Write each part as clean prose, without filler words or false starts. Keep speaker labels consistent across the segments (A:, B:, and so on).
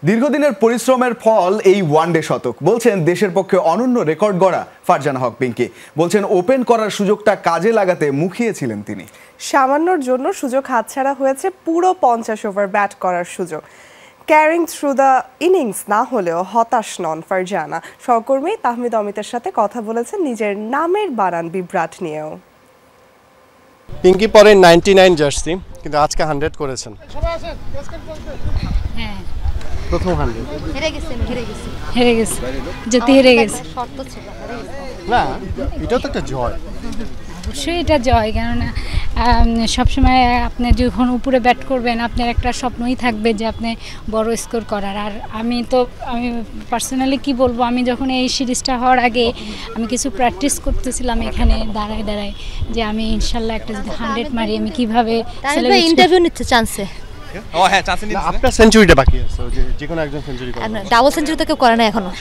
A: দীর্ঘদিনের পরিশ্রমের ফল এই ওয়ানডে শতক বলছেন দেশের পক্ষে অনন্য রেকর্ড গড়া ফারজানা হক পিঙ্কি। বলছেন ওপেন করার সুযোগটা কাজে লাগাতে মুখিয়েছিলেন তিনি।
B: সামান্যর জন্য সুযোগ হাতছাড়া হয়েছে পুরো 50 ওভার ব্যাট করার সুযোগ। ক্যারিং থ্রু দ্য ইনিংস না হলেও হতাশ নন ফারজানা। সহকর্মী তাহমিদ অমিতের সাথে কথা বলেছেন নিজের নামের বানান বিভ্রাট নিয়েও।
C: পিঙ্কি পরে 99 জার্সি, কিন্তু আজকে 100 করেছেন।
D: হ্যাঁ,
C: প্রথম 100
D: হেরে গেছে যদি হেরে গেছে
C: না, এটা তো একটা জয়।
D: অবশ্যই এটা জয়, কেননা সবসময় আপনি যখন উপরে ব্যাট করবেন আপনার একটা স্বপ্নই থাকবে যে আপনি বড় স্কোর করার। আর আমি পার্সোনালি কি বলবো, আমি যখন এই সিরিজটা হওয়ার আগে আমি কিছু প্র্যাকটিস করতেছিলাম এখানে দাঁড়ায় যে আমি ইনশাল্লাহ একটা যদি 100 মারি আমি কিভাবে
E: ইন্টারভিউ নিতে চান্সে।
C: ও হ্যাঁ, চান্স নিতে আপনার সেঞ্চুরিটা বাকি আছে, যে কোনো একজন সেঞ্চুরি করবে।
E: ডাবল সেঞ্চুরি তো কেউ করে না এখনো।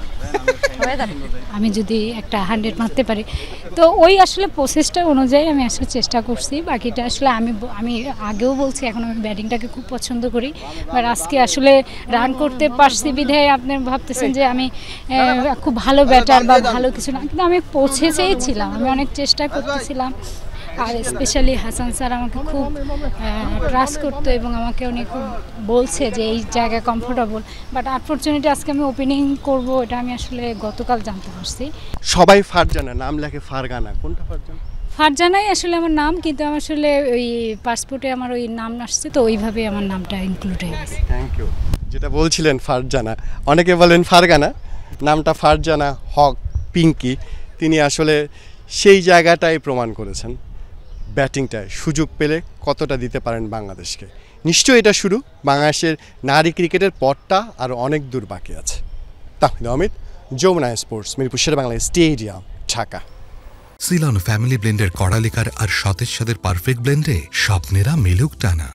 D: আমি যদি একটা 100 মারতে পারি তো ওই আসলে প্রসেসটা অনুযায়ী আমি আসলে চেষ্টা করছি। বাকিটা আসলে আমি আগেও বলছি, এখন আমি ব্যাটিংটাকে খুব পছন্দ করি, বাট আজকে আসলে রান করতে পারছি বিধায় আপনি ভাবতেছেন যে আমি খুব ভালো ব্যাটার বা ভালো কিছু না, কিন্তু আমি পৌঁছেছেইছিলাম, আমি অনেক চেষ্টা করতেছিলাম। আর স্পেশালি হাসান স্যার আমাকে খুব ট্রাস্ট করতো এবং আমাকে উনি খুব বলছে যে এই জায়গায় কমফোর্টেবল। বাট আনফরচুনেটলি আজকে আমি ওপেনিং করব এটা আমি আসলে গতকাল জানতে পারছি।
C: সবাই ফারজানা নাম লেখে, ফারগানা কোনটা ফারজানা?
D: ফারজানাই আসলে আমার নাম, কিন্তু আমার আসলে ওই পাসপোর্টে আমার ওই নাম আসছে, তো ওইভাবেই আমার নামটা ইনক্লুড হয়ে গেছে।
C: Thank you. যেটা বলছিলেন ফারজানা, অনেকে বলেন ফারগানা, নামটা ফারজানা হক পিঙ্কি। তিনি আসলে সেই জায়গাটাই প্রমাণ করেছেন, ব্যাটিংটায় সুযোগ পেলে কতটা দিতে পারেন বাংলাদেশকে। নিশ্চয়ই এটা শুরু, বাংলাদেশের নারী ক্রিকেটের পথটা আরও অনেক দূর বাকি আছে। Tahmid Amit, Jamuna sports, Mirpur Sher-e-Bangla stadium, Dhaka.
F: Ceylon family ব্লেন্ডের কড়ালিকার আর সতেজ স্বাদের পারফেক্ট ব্লেন্ডে স্বপ্নেরা মেলুক টানা।